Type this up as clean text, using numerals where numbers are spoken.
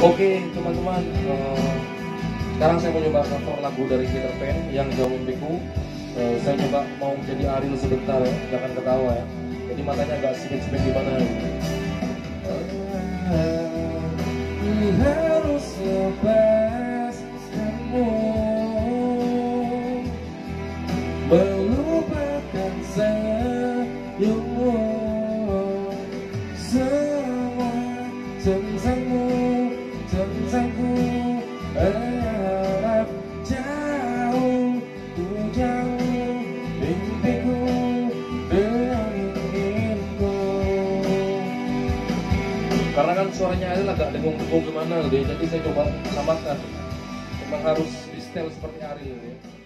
Oke teman-teman, sekarang saya mau coba cover lagu dari Peter Pan yang Jauh Mimpiku. Saya coba mau menjadi Ariel sebentar ya, jangan ketawa ya. Jadi matanya agak sipit-sipit gimana ya. Harus lepaskanmu, melupakan senyummu, semua tentangmu, tentangku. Harap jauh, ku jauh mimpiku dengan inginku. Karena kan suaranya Ariel agak dengung-dengung gimana deh, jadi saya coba samakan. Memang harus di setel seperti Ariel ya.